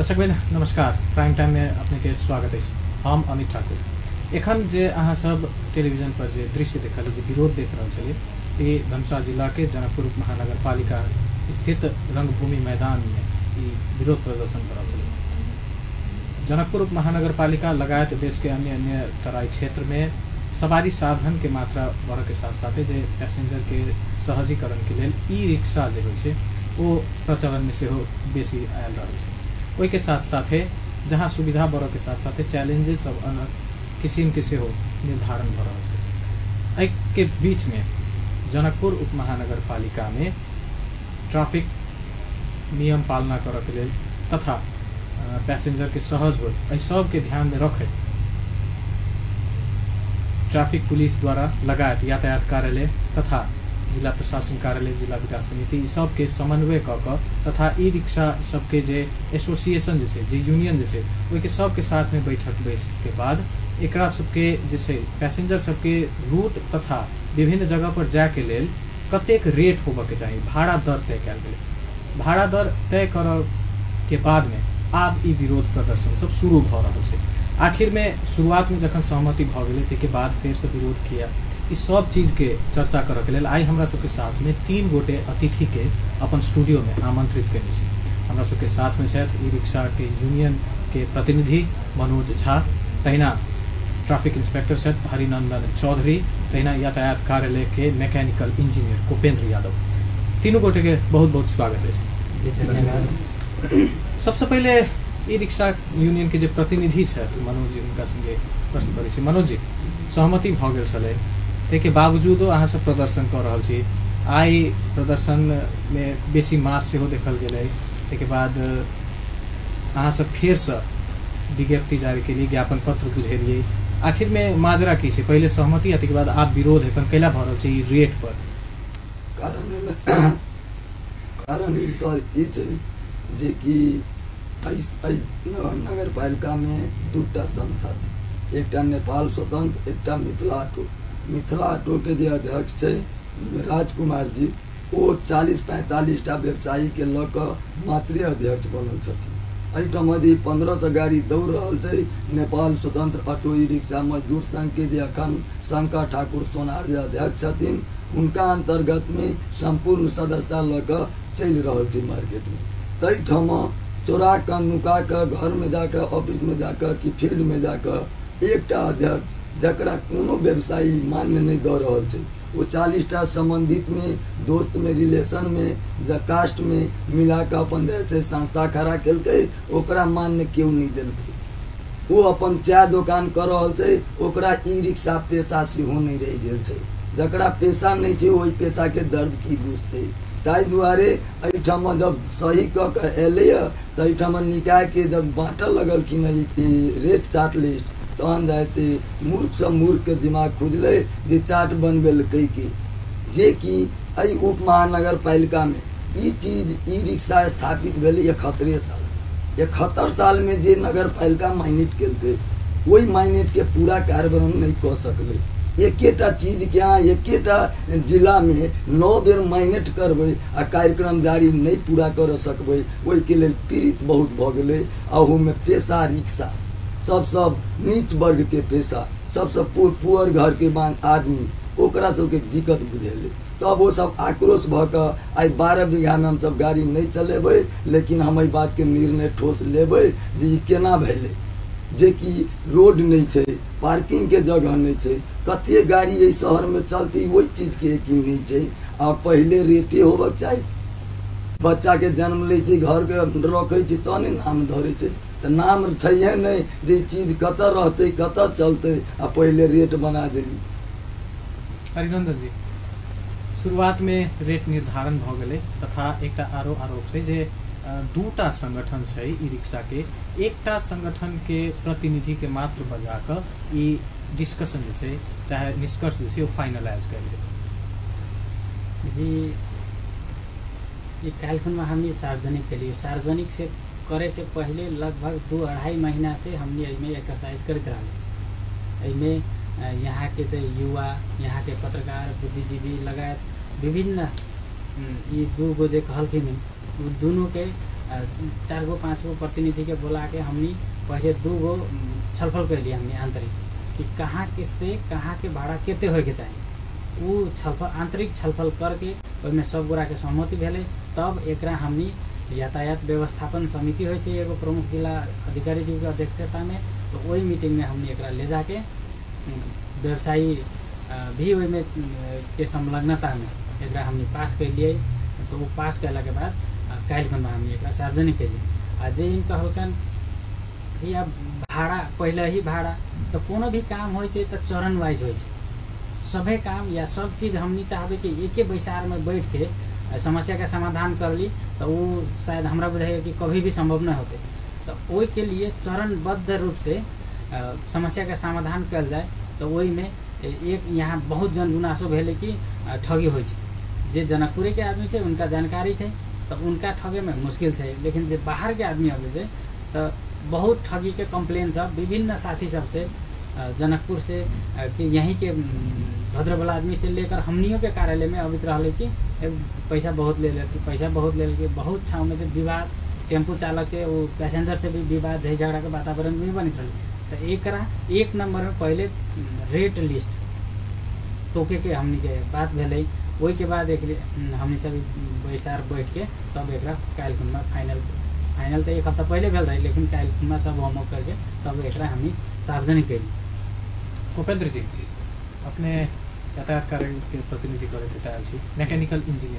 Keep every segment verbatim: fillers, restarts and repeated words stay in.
दर्शकबिन नमस्कार। Prime time में अपने के स्वागत है। हम अमित ठाकुर। एखन जे अहाँ सब टेलीविजन पर जे दृश्य देखल जे विरोध देख रहे छलिए, ये धनुषा जिला के जनकपुर महानगर पालिका स्थित रंगभूमि मैदान में ये विरोध प्रदर्शन कर रहे छलिए। जनकपुर महानगर पालिका लगायत देश के अन्य अन्य तराई क्षेत्र में सवारी साधन के मात्रा बढ़ के साथ साथ जे पैसेंजर के सहजीकरण के लिए ई रिक्शा जे होय छे वो प्रचलन में से हो बेसी आयल रहे छे। ओई के साथ साथ जहाँ सुविधा बढ़ के साथ साथ चैलेंजेस सब अलग किस्म के से हो निर्धारण भ रहा है। एहि के बीच में जनकपुर उप महानगर पालिका में ट्रैफिक नियम पालना करे के लिए तथा पैसेंजर के सहज हो एहि सब के ध्यान में रखे ट्रैफिक पुलिस द्वारा लगायत यातायात कार्यालय तथा जिला प्रशासन कार्यालय, जिला विकास समिति सब के समन्वय क क तथा ई रिक्शा सबके जे एसोसिएशन जैसे जे यूनियन जैसे ओई के सब के साथ में बैठक बैठ के बाद एकरा सबके जैसे पैसेंजर सबके रूट तथा विभिन्न जगह पर जाए के लेल कतेक रेट होबे के चाहिए, भाड़ा दर तय कयल गेल। भाड़ा दर तय कर के बाद में आब ई विरोध प्रदर्शन सब शुरू भ रहल छै। आखिर में शुरुआत में जखन सहमति भ गेलै तै के बाद फिर से विरोध किया। इस सब चीज के चर्चा करे के लिए आई हमरा सबके साथ में तीन गोटे अतिथि के अपन स्टूडियो में आमंत्रित करने छी। हमरा सबके साथ में छथि ई रिक्शा के यूनियन के प्रतिनिधि मनोज झा, तहिना ट्रैफिक इंस्पेक्टर छथि हरिनंदन चौधरी, तहिना यातायात कार्यालय के मैकेनिकल इंजीनियर कुपेंद्र यादव। तीनों गोटे के बहुत बहुत स्वागत है। सबसे पहले ई रिक्शा यूनियन के जो प्रतिनिधि छथि मनोज जी, उनका संगे प्रश्न करै छी। मनोज जी, सहमति भ गेल छलै के बावजूदो अहाँ सब प्रदर्शन कर रहा छी। आई प्रदर्शन में बेसी मास से हो देखल गेलै, के बाद अहाँ सब फिर से विज्ञप्ति जारी के लिए ज्ञापन पत्र बुझेलिए। आखिर में माजरा की छै? पहले सहमति आते के बाद आप विरोध एखन कैला भ रहल छै ई रेट पर? कारण कारण ई सर ई छै जे कि नगर पालिका में दूटा संस्था छै, एकटा नेपाल स्वतंत्र, एकटा मिथिला ऑटो। मिथिला ऑटो के जे अध्यक्ष है राजकुमार जी, वो चालीस पैंतालीस टा व्यवसायी के लक मात्र अध्यक्ष बनल छथिन। एहिठाम जे पंद्रह सौ गाड़ी दौड़ रहल छै नेपाल स्वतंत्र ऑटो ई रिक्शा मजदूर संघ के जे अखन शंकर ठाकुर सोनार जे अध्यक्ष छथिन, उनका अंतर्गत में संपूर्ण सदस्यता लक चल रहल छै मार्केट में। तहिठाम चोरा क नुका क घर में जाकर, ऑफिस में जाकर कि फील्ड में जाकर एकटा अध्यक्ष जकरा कोनो व्यवसायी मान्य नहीं दे रहल छै, वो चालीस टा संबंधित में, दोस्त में, रिलेशन में, कास्ट में मिला के अपन जैसे संस्था खड़ा केलकै, ओकरा मान्य क्यों नहीं देलकै। वो अपन चाय दुकान कर रहल छै, ओकरा ई रिक्शा पेशा सेहो नहीं रह गेल छै। जकरा पेशा नहीं छै वही पेशा के दर्द की बुझतै। ताहि दुआरे एहिठाम जब सही क के एलै त एहिठाम निकाय के जब बांटल लगलखिन रेट चार्ट लिस्ट, तहन जैसे मूर्ख से मूर्ख के दिमाग खुजले जे चार्ट बनबेलकै के जे कि एहि उप महानगर पालिका में ई चीज ई रिक्शा स्थापित भेलै इकहत्तर साल। इकहत्तर साल में जे नगर पालिका माइनेट केलकै वही माइनेट के पूरा कार्यान्वयन नहीं कऽ सकलै। एकेटा चीज के यहाँ एकेटा जिला में नौ बेर माइनेट करबै आ कार्यक्रम जारी नहीं पूरा कर सकबै, ओहि के लेल पीड़ित बहुत भ गेलै। अहू में पेशा रिक्शा सब सब नीच वर्ग के पेशा, सबसे पुअर घर के आदमी, ओकरा सबके दिक्कत बुझेले। तब वो सब आक्रोश भ क आई बारह बीघा में हम सब गाड़ी नहीं चलेबै, लेकिन हम एहि बात के निर्णय ठोस लेबै जे ई केना भेलै जे कि रोड नहीं छै, पार्किंग के जगह नहीं छै, कते गाड़ी एहि शहर में चलती वही चीज के यकीन नहीं छै। आ पहले रेटे होबक चाही। बच्चा के जन्म ले छै, घर के रखे छै तहने नाम धरे छै, तो नाम छै नहीं जे चीज कत रहते कत चलते, आ पहले रेट बना देली। हरिनंदन जी, शुरुआत में रेट निर्धारण भ गेलै तथा एकटा आरो आरोप छै जे दूटा संगठन छै ई रिक्शा के, एकटा संगठन के प्रतिनिधि के मात्र बजा क ई डिस्कशन जे छै चाहे निष्कर्ष जे छै वो फाइनलाइज कर दे। जी, ये कार्यक्रम में हमने सार्वजनिक के लिए सार्वजनिक से करे से पहले लगभग दो अढ़ाई महीना से हमने इसमें एक्सरसाइज करते रहे। इसमें यहाँ के जो युवा, यहाँ के पत्रकार, बुद्धिजीवी लगायत विभिन्न ये दू गो जे कहलखिन दोनों के चार गो पाँच गो प्रतिनिधि के बोला के हमनी पहले दू गो छलफल कैली हमनी आंतरिक कि कहाँ के से कहाँ के भाड़ा केते होय के चाहिए। उ छलफल आंतरिक छलफल करके ओहिमे सब गोरा के सहमति भेले। तब एकरा हमनी यातायात व्यवस्थापन समिति होइ छै एगो प्रमुख जिला अधिकारी जी के अध्यक्षता में, तो वही मीटिंग में हमनी एकरा ले जाके व्यवसायी भी ओहिमे के संलग्नता में एकरा हमनी पास कैलिए। तो वो पास कैला के बाद काल्हिखन में हमनी एकरा सार्वजनिक कैली। आ जे इन कहलकन कि अब भाड़ा पहले ही भाड़ा तो कोनो भी काम होइ छै तो चरण वाइज होइ छै। सभे काम या सब चीज हमनी चाहबे कि एके बैसार में बैठ के समस्या का समाधान कर ली तो वो शायद हमरा बुझाइए कि कभी भी संभव न होते। तो ओई के लिए चरणबद्ध रूप से आ, समस्या का समाधान कल जाए। तो वही में एक यहाँ बहुत जन गुनासो भेले कि ठगी होइ छै। जे जनकपुरे के आदमी छै उनका जानकारी छै तो उनका ठगे में मुश्किल छै, लेकिन जे बाहर के आदमी आबे छै तो बहुत ठगी के कंप्लेन सब विभिन्न साथी सब से जनकपुर से कि यहीं के भद्रबला आदमी से लेकर हमनियों के कार्यालय में अबित रहले कि पैसा बहुत ले लेती पैसा बहुत ले लेके बहुत ठाव में से विवाद, टेम्पू चालक से वो पैसेंजर से भी विवाद झै झगड़ा के वातावरण भी बनित रहे। तो एकरा एक नंबर में पहले रेट लिस्ट तोके के हमनी के बात भेले। वही के बाद एक हमनी सब बैसार बैठ के तब एकरा काल्हिखन में फाइनल फाइनल तो एक हफ्ता पहले भेल रही, लेकिन काल्हिखन में सब होमवर्क करके तब एकरा हमनी सार्वजनिक कैली। उपेंद्र जी, अपने यातायात कार्य के प्रतिनिधि करे तैयार छी, मैकेनिकल इंजीनियर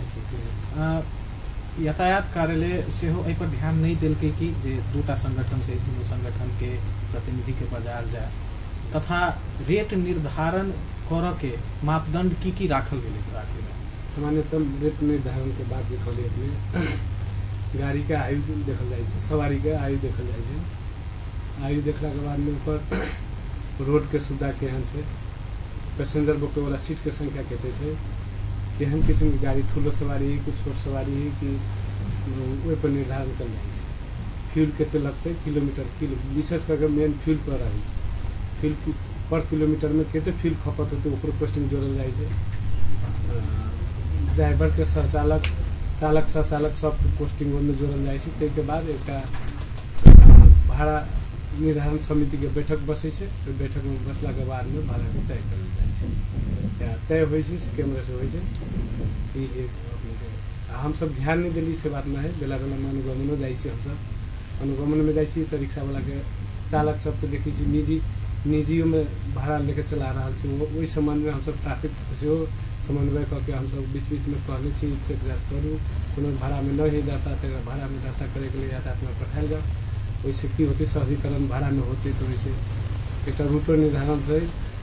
छी। यातायात कार्यालय से हो पर ध्यान नहीं दिल के कि जे दूटा संगठन से तीनों संगठन के प्रतिनिधि के बजायल जाए तथा रेट निर्धारण कर के मापदंड की की राखल गेले। सामान्यतः रेट निर्धारण के बाद जे कहलिए गाड़ी के आयु देखल जाए छै, सवारी के आयु देखल जाए छै। आयु देखला के बाद में ऊपर रोड के सुविधा केहन छै, पैसेंजर बोके वाला सीट के संख्या कते छै, केहन किस्म की गाड़ी ठूलो सवारी है कि छोट सवारी है कि ओहि पर निर्धारण कल जाए छै। फ्यूल कते लगते किलोमीटर किलो विशेष करके मेन फ्यूल पर रहे छै। फ्यूल पर किलोमीटर में कते फ्यूल खपत होते ओकरो कॉस्टिंग जोड़ल जाए छै। ड्राइवर के सरचालक चालक सचालक सब पोस्टिंग में जोड़ल जाए छै। ताहि के बाद एक भाड़ा निर्धारण समिति के बैठक बसे छै। बैठक में बसला के बाद में भाड़ा के तय करल जाए छै। तय होइ छै से केंद्र से होइ छै। ई हम सब ध्यान नहीं दिली से बात में है। बेला बेला में अनुगमनो जाए छी, हम सब अनुगमन में जाए छी तो रिक्शा वाला के चालक सबके देखी छी निजी निजियों में भाड़ा लेके चला रहा छै। वही संबंध में हम सब ट्रैफिक से समन्वय करके हम सब बीच बीच में कहले छी चेक जांच करू, कोनो भाड़ा में नहीं जाता तो भाड़ा में दर्ता करे के लिए यातायात में पठायल जाओ। वैसे की होती सहजीकरण भाड़ा में होती तो वैसे एक रूटो निर्धारण से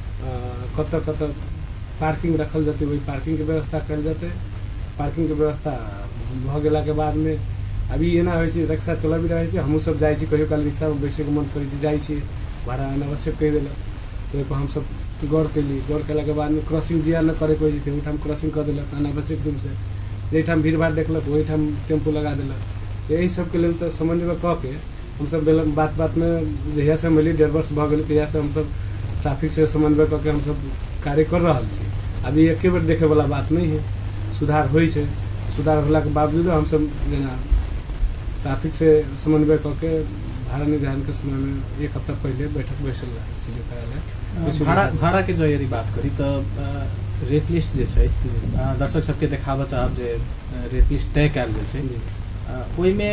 कत कत पार्किंग रखल जाते वही पार्किंग के व्यवस्था कल जाते। पार्किंग के व्यवस्था भ गेला के बाद में अभी एना होइ छै रिक्शा चल भी रहे छै, हमहूँ सब जाए छी कहियो काल रिक्शा में बैसे के मन करे छी जाए छी, भाड़ा अनावश्यक कह दिल तो हम सब गौर कैली। गौर कैला के बाद में क्रॉसिंग जिया न करे कोई जी ओठाम क्रॉसिंग कर दिलक अनावश्यक रूप से, जहीठाम भीड़ भाड़ देखलक वहीठाम टेम्पू लगा दिलक। यही सबके लिए तो समन्वय कऽ के हम सब बात बात में जहिया से मिली डेढ़ वर्ष भ गेल तहिया से हम सब ट्रैफिक से समन्वय करके हम सब कार्य कर रहा छी। अभी एके बेर देखे वाला बात नहीं है, सुधार होइ छै। सुधार होला के बावजूद हम सब जेना ट्रैफिक से समन्वय करके भाड़ा निर्धारण के समय में एक हफ्ता पहले बैठक बैसल रहे सी कार्यालय। भाड़ा भाड़ा के जो यदि बात करी तो रेट लिस्ट जे छै दर्शक सबके देखाबऽ चाहब जे रेट लिस्ट तय कयल गेल छै। ओहिमे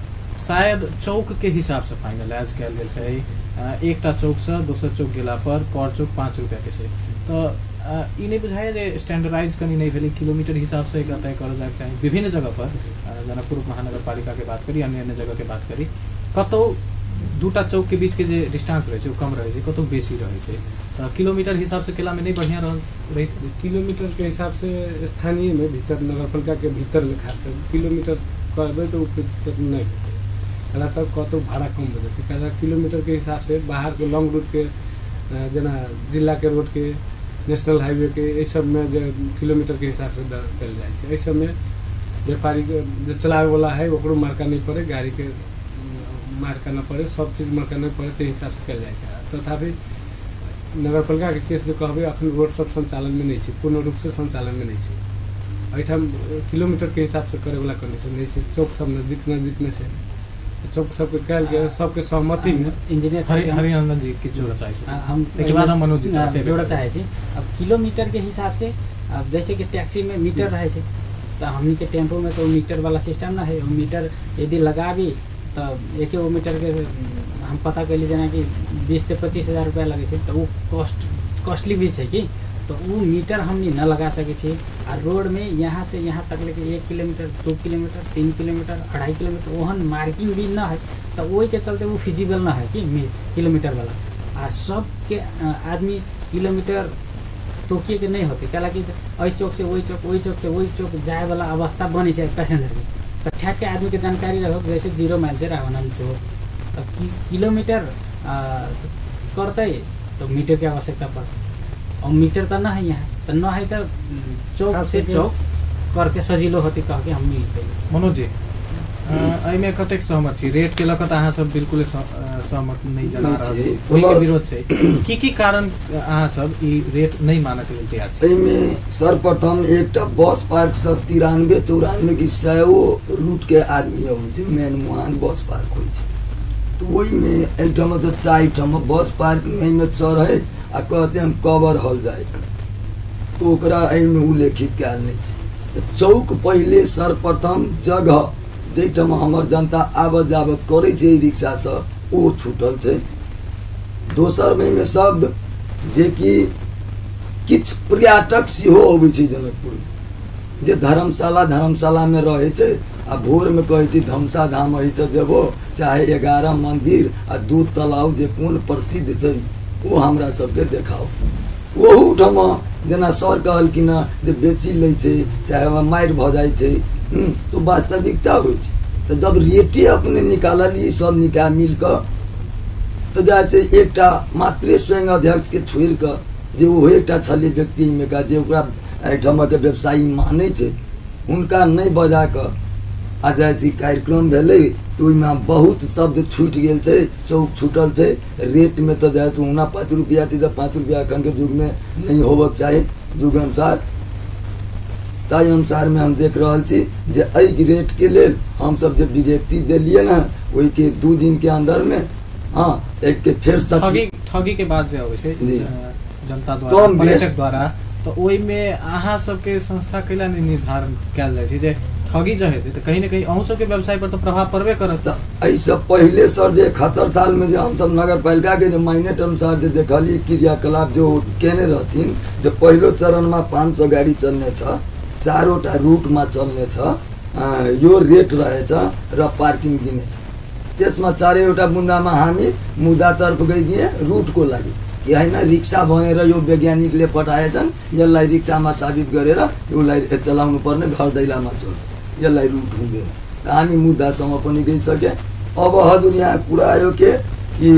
शायद चौक के हिसाब से फाइनलाइज कयल गेल छै। एकटा चौक से दोसर चौक गेला पर पर चौक पाँच रुपया के छै। तो ई नहीं बुझाइए जे स्टैंडर्डाइज कनी नहीं भेलै, किलोमीटर हिसाब से एकरा तय करल जाए चाहिए। विभिन्न जगह पर जनकपुर महानगर पालिका के बात करी, अन्य अन्य जगह के बात करी, कतौ दूटा चौक के बीच के जे डिस्टेंस रहे छै कम रहे छै, कतौ बेसी रहे छै। तो किलोमीटर हिसाब से केला में नहीं बढ़िया रही। किलोमीटर के हिसाब से स्थानीय में भीतर नगरपालिका के भीतर में खास कर किलोमीटर करबे तो नहीं होते, कला तब कतौ भाड़ा कम हो जाते। कला किलोमीटर के हिसाब से बाहर के लॉन्ग रूट के जना जिला के रोड के नेशनल हाईवे के ये सब में जो किलोमीटर के हिसाब से कल जाए छै। सब में व्यापारी जो चलावे वाला है ओकरो मार्का नहीं पड़े, गाड़ी के मार्का न पड़े, सब चीज मार्का नहीं पड़े तो हिसाब से कल जाए छै। तथापि नगरपालिका के केस जो कहबे अखन रोड सब संचालन में नहीं छै, पूर्ण रूप से संचालन में नहीं छै। एहिठाम किलोमीटर के हिसाब से करे वाला कंडीशन नहीं है, चौक सब नजदीक नजदीक में से चौक सबके कल के सबके सहमति में इंजीनियर हरि हरिनंदन जी की जोड़ा चाहिए आ, हम एक बाद हम मनोज जी आ, तरफ जोड़ा चाहे छी। अब किलोमीटर के हिसाब से अब जैसे कि टैक्सी में मीटर रहे छै तो हमनी के टेम्पो में तो मीटर वाला सिस्टम ना है। मीटर यदि लगाबी तो एक एगो मीटर के हम पता कैली जेना कि बीस से पच्चीस हजार रुपया लगे छै तो वो कॉस्ट कॉस्टली भी है कि तो वो मीटर हमनी न लगा सके छी। आ रोड में यहाँ से यहाँ तक लेके एक किलोमीटर दो किलोमीटर तीन किलोमीटर अढ़ाई किलोमीटर ओहन मार्किंग भी न है तो वही के चलते वो फिजिबल न है कि किलोमीटर वाला। आ सब के आदमी किलोमीटर तोकिए के नहीं होते क्या कि इस चौक से वही चौक वही चौक से वही चौक जाए वाला अवस्था बनी है पैसेंजर के तो ठैक के आदमी के जानकारी रहो जैसे जीरो माइल से रावणान चौक तो कि, किलोमीटर करते तो मीटर की आवश्यकता पड़ता और मीटर तो ना है यहाँ तो न है तो चौक से चौक करके सजिलो होती कह के हम मिल पे। मनोज जी एहिमे कतेक सहमत छी रेट के लक अहाँ सब बिल्कुल सहमत नहीं जना रहल छी ओहि के विरोध छै की की कारण अहाँ सब ई रेट नहीं माने के लेल तैयार छी? एहिमे सर्वप्रथम एकटा बस पार्क से तिरानवे चौरानवे की सौ रूट के आदमी होइ छै मेन मुहान बस पार्क होइ छै तो वही में एहिठाम से चारि ठाम बस पार्क में चढ़े आ कहते हम कवर हॉल जाए तो ओकरा एहिमे उल्लेखित कयल नहीं छै। तो चौक पहले सर्वप्रथम जगह जैठाम हमर जनता आबत जाबत करे छै रिक्शा से ओ छूटल छै। दोसर में शब्द जे कि किछ पर्यटक सेहो अबै छै जनकपुर जे धर्मशाला धर्मशाला में रहे छै आ भोर में कहे छै धमसा धाम एहि से जेबो चाहे ग्यारह मंदिर आ दू तालाब जे कोन प्रसिद्ध छै वो हमरा सबके देखाओ। ओहू ठाम जेना सर कहलखिन जे बेसी लै छै चाहे मारि भऽ जाइ छै तो वास्तविकता होइ छै। तो जब रेटे अपने निकाललिए सब निकाल मिल कर तो जैसे एकटा मात्रे स्वयं अध्यक्ष के छोड़ कर जे वो एकटा छले व्यक्ति में का जे ओकरा एहिठाम के व्यवसायी माने छै उनका नहीं बजा कर आ जैसे कार्यक्रम भेले तो ओहिमे बहुत शब्द छूट गेल छै चौक छूटल छै रेट में तो जैसे उना पाँच रुपया थी तो पाँच रुपया अखन के युग में नहीं होबक चाही युग अनुसार ताहि अनुसार में हम देख रहा छी जे एहि रेट के लेल हम सब जे विज्ञप्ति दिलिए ना वही के दू दिन के अंदर में हाँ एक के फिर ठगी ठगी के बाद जे होय छै जनता द्वारा पर्यटक द्वारा तो ओहि में अहाँ सबके संस्था कैला निर्धारण कयल जाइ छै जे ठगी जो हेतै तो कहीं ना कहीं अहूँ सबके व्यवसाय पर तो प्रभाव पड़बे करत। ऐसा पहले सर जे इकहत्तर साल में जो हम सब नगर पालिका के जो माइनेट अनुसार जो देखली क्रियाकलाप जो केने रहथिन जो पहलो चरण में पाँच सौ गाड़ी चलने छ चारोटा रूट में चलने छ यो रेट रहेछ र पार्किंग दिने छ त्यसमा चारैवटा बुन्दामा हामी मुद्दातर्फ गइदिए रूटको लागि कि होइन रिक्सा भनेर यो वैज्ञानिकले पठाएछन् यसलाई रिक्सामा साबित गरेर यसलाई चलाउनु पर्ने घर दैलामा चल्छ यसलाई रुट हुँदैन। हामी मुद्दासम्म पनि गइसके। अब हजुर यहाँ कुरा आयो के कि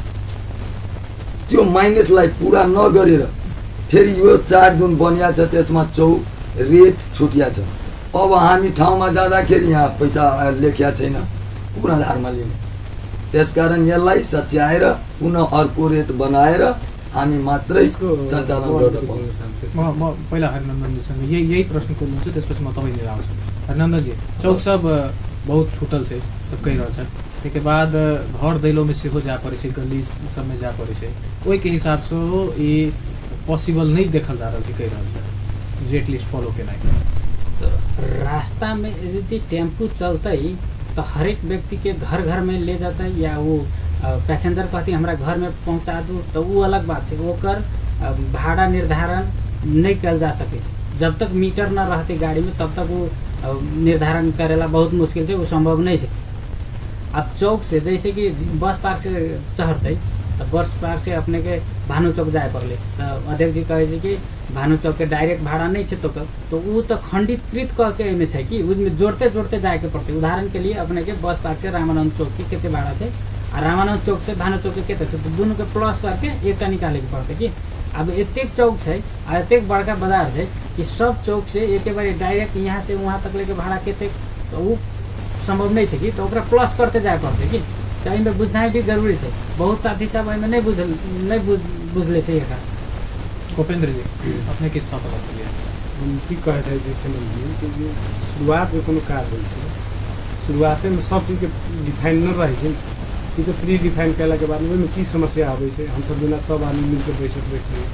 त्यो माइनेटलाई पुरा नगरेर फेरि यो चार जुन बनिया छ त्यसमा चौक रेट छुटिया छ। अब हामी ठाउँमा जाँदाखेरि यहाँ पैसा लेखिया छैन पूर्णाधारमा लिने त्यसकारण यसलाई सच्याएर पुनः अर्को रेट बनाएर हामी मात्रै सञ्चालन गर्न पाउँछौँ। म म पहिला हरिनन्दन जीसँग यही यही प्रश्न खोल्नुहुन्छ त्यसपछि म तपाईँ आउँछु। हरिनन्दन जी चौक सब बहुत छूटल छै सब कहि रहल छथि ताहिके बाद घर दैलो में सेहो जा पड़े छै गली सब में जा पड़े छै ओहि के हिसाब से ई पॉसिबल नहीं देखल जा रहल छै कहि रहल छै रेट लिस्ट फॉलो केनाइ। तो रास्ता में यदि टेम्पू चलते तो हर एक व्यक्ति के घर घर में ले जाता है या वो पैसेंजर कहती हमारा घर में पहुंचा दू तो वो अलग बात है ओकर भाड़ा निर्धारण नहीं कल जा सके जब तक मीटर न रहते गाड़ी में तब तक वो निर्धारण करेला बहुत मुश्किल से वो संभव नहीं है। अब चौक से जैसे कि बस पार्क से चढ़ते तो बस पार्क से अपने के भानु चौक जाए पड़े तो अध्यक्ष जी कहे कि भानु चौक के डायरेक्ट भाड़ा नहीं है तो तो वो तो खंडितकृत कह के में है कि उसमें जोड़ते जोड़ते जाए के पड़ते। उदाहरण के लिए अपने के बस पार्क से रामानंद चौक के कितने भाड़ा है और रामानंद चौक से भानु चौक के कितने से तो दोनों के प्लस करके एक निकाले के पड़ते कि अब एतेक चौक है और एतेक बड़का बाजार है कि सब चौक से एक बार डायरेक्ट यहाँ से वहाँ तक लेके भाड़ा कितने तो वो संभव नहीं है कि तो प्लस करते जाए पड़ते कि तो एहिमे बुझनाइ भी जरूरी है। बहुत साथी सब एहिमे नहीं बुझल नहीं बुझ बुझले छै एकर। गोपेंद्र जी अपने किस तरह पता चलिए हम की कहे चाहे छी से नहीं कि जे शुरुआत में कोनो काज होइ छै शुरुआते में सब चीज के डिफाइन न रहे छै कि तो प्री डिफाइन कैला के बाद में की समस्या आवे छै हम सब बिना सब आदमी मिलकर बैठक बैठले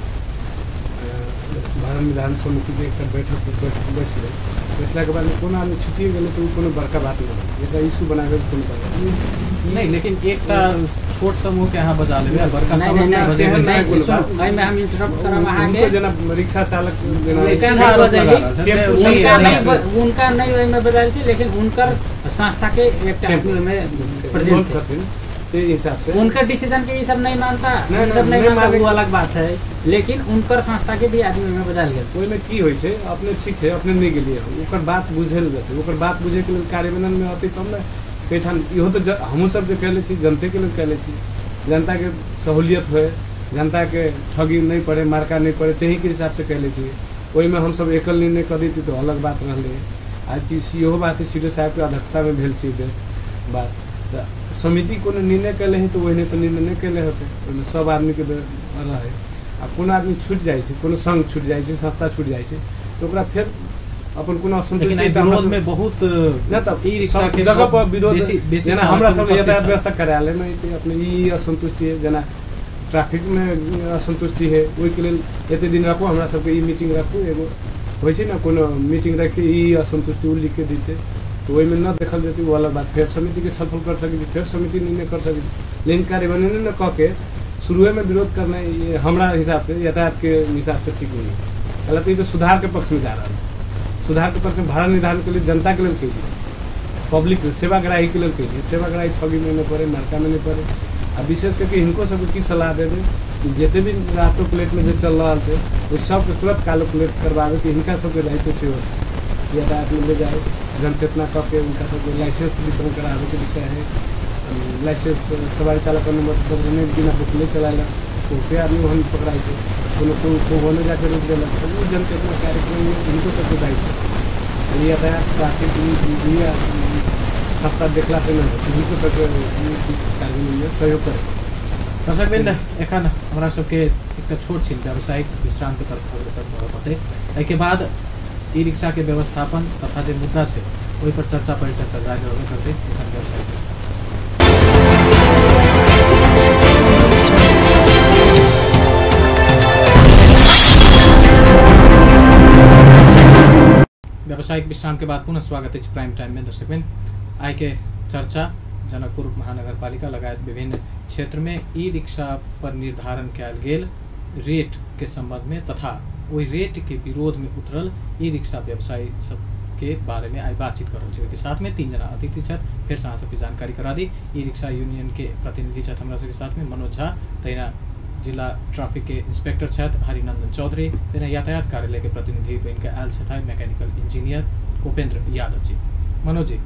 भारत विधान समिति के एक बैठक बैठक बैसले बैसला के बाद में कोनो आदमी छुट्टी गेले तो कोनो बड़का बात नहीं एकटा इशू बनावे कोनो बात नहीं लेकिन एकटा छोट समूह के यहाँ बजा लेबे बड़का नहीं, समूह नहीं, में बजेबे नहीं, नहीं नहीं, सुनो, एहिमे हम इंटरप्ट करब अहाँके जना रिक्शा चालक जना सीधा नहीं आरोप बजैली, लगा रहल छै। टेम्पू ते उनका सही नहीं है। ब- उनका नहीं ओहिमे बजायल छै लेकिन उनकर संस्था के एकटा में प्रेजेंस है ते हिसाब से उनकर डिसीजन के ये सब नहीं मानता नहीं, ये सब नहीं, नहीं नहीं मानता माने- वो अलग बात है लेकिन उनकर संस्था के भी आदमी में बदल गेल छै ओहिमे की होइ छै अपने ठीक है अपने नहीं गेलिए ओकर बात बुझेल जेतै ओकर बात बुझे के लेल कार्यान्वयन में अतै तब ने कईठाम इहो तो ज- हमहूँ सब जे कैले छी जनते के लेल कैले छी जनता के सहूलियत होए जनता के ठगी नहीं पड़े मार्का नहीं पड़े तही के हिसाब से कैले छी ओहिमे हम सब एकल निर्णय कर दी तो अलग बात रहले आज चीज इहो बात सीडो साहब के अध्यक्षता में भेल छी बात त समिति कोनो निर्णय कैले है तो ओहने तो निर्णय नहीं कैले होते ओहिमे सब आदमी के रहे आ कोनो आदमी छूट जाइ छै कोनो संघ छूट जाइ छै संस्था छूट जाइ छै तो ओकरा फेर अपन कोनो असंतुष्टि लेकिन एहि त हमरा विरोध सब- में बहुत न त ई रिक्शा सब के जगह पर विरोध बेसी- बेसी जेना चालक हमरा सब सब उपस्थित यातायात छल। व्यवस्था कार्यालय में एते अपने ई असंतुष्टि है जेना ट्रैफिक में असंतुष्टि है ओहि के लेल एते दिन रखो हमरा सबके ई मीटिंग रखू एगो होइ छै ना कोनो मीटिंग रख के ई असंतुष्टि उ लिख के देते तो ओहिमे न देखल जेतै वो अलग बात फेर समिति के छलफल कर सकै छी फेर समिति निर्णय कर सकै छी लेकिन कार्यान्वयन न कऽ के शुरुए में विरोध करना ये हमरा हिसाब से यातायात के हिसाब से ठीक नहीं है गलत ई तो सुधार के पक्ष में जा रहा है सुधार के पक्ष में भाड़ा निर्धारण के लिए जनता के लिए कीजिए पब्लिक सेवाग्राही के लिए कीजिए सेवाग्राही ठगी में नहीं पड़े मार्का में नहीं पड़े आ विशेष करके इनको सबके की सलाह देवे कि जिते भी रातो प्लेट में जो चल रहा है वो सबके तुरंत कालो प्लेट करवावे कि इनका सबके दायित्व से हो यातायात में ले जाए जनचेतना करके उनका सबके लाइसेंस वितरण करावे के विषय है लाइसेंस सवारी चालक नंबर नहीं बिना बुकले चलाएगा तो फिर आदमी वहाँ पकड़ाई से कोनो को को होने जाकर रुक देलक तो वो जनचेतना कार्यक्रम में इनको सबके दायित्व यातायात ट्रैफिक रास्ता देखला से नहीं इनको सबके कार्यक्रम में सहयोग करे दर्शकवृन्द एखन हमरा सबके एकटा छोट छिन व्यावसायिक विश्राम के तरफ अग्रसर भऽ पड़तै एहिके बाद ई रिक्शा के व्यवस्थापन तथा जे मुद्दा छै ओहि पर चर्चा परिचर्चा जारी रहबे करतै एखन व्यावसायिक विश्राम। व्यावसायिक विश्राम के बाद पुनः स्वागत है प्राइम टाइम में दर्शकवृन्द आइ के चर्चा जनकपुर महानगरपालिका लगायत विभिन्न क्षेत्र में ई रिक्शा पर निर्धारण कयल गेल रेट के संबंध में तथा वही रेट के विरोध में उतरल ई रिक्शा व्यवसायी सब के बारे में आई बातचीत कर रहे के साथ में तीन जना अतिथि छथि फिर से अहाँ सबके जानकारी करा दी ई रिक्शा यूनियन के प्रतिनिधि छथि हमरा सबके साथ में मनोज झा तहिना जिला ट्रैफिक के इंस्पेक्टर छथि हरिनंदन चौधरी तहिना यातायात कार्यालय के प्रतिनिधि बन के आयल छथि मैकेनिकल इंजीनियर उपेंद्र यादव जी। मनोज जी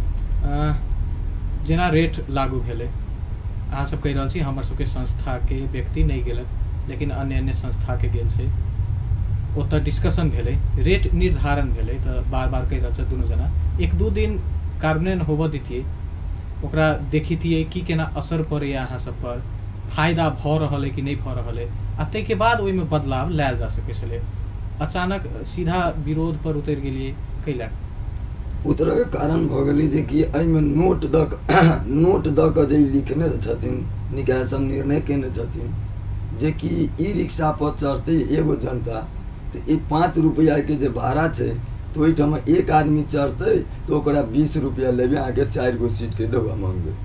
जेना रेट लागू भेलै अहाँ सब कहि रहल छी हमर सबके संस्था के व्यक्ति नहीं गेलक लेकिन अन्य अन्य संस्था के गेल छै ओतऽ डिस्कशन भेलै रेट निर्धारण भेलै तऽ बार बार कहि रहल छै दुनू जना एक दू दिन कार्यान्वयन होबऽ दितियै ओकरा देखितियै की केना असर पड़ैया अहाँ सब पर फायदा भऽ रहल है कि नहीं भऽ रहल है आ ताहिके बाद ओहिमे बदलाव लायल जा सकै छलै अचानक सीधा विरोध पर उतरि गेलियै कैला उतरऽ के कारण भऽ गेलै जे कि एहिमे नोट दऽ कऽ नोट दऽ कऽ जे लिखने छथिन निकाय सब निर्णय केने छथिन जे कि ई रिक्शा पर चढ़तै एगो जनता तऽ ई पाँच रुपया के जे भाड़ा छै तऽ ओहिठाम एक आदमी चढ़तै तऽ ओकरा बीस रुपया लेबै अहाँके चारि गो सीट के डब्बा मांगबै